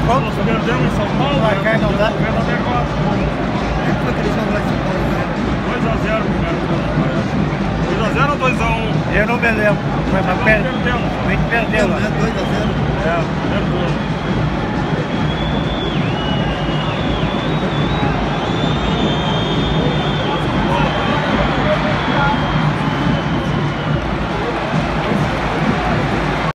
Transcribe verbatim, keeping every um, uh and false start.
Quanto? Nós perdemos em São Paulo. Vai, cai, não dá. Foi na derrota. Foi aquele jogo lá de São Paulo, né? dois a zero primeiro turno, parece. dois a zero ou dois a um? Eu não me lembro. Foi uma perda. Perdemos. A gente perdeu lá. dois a zero.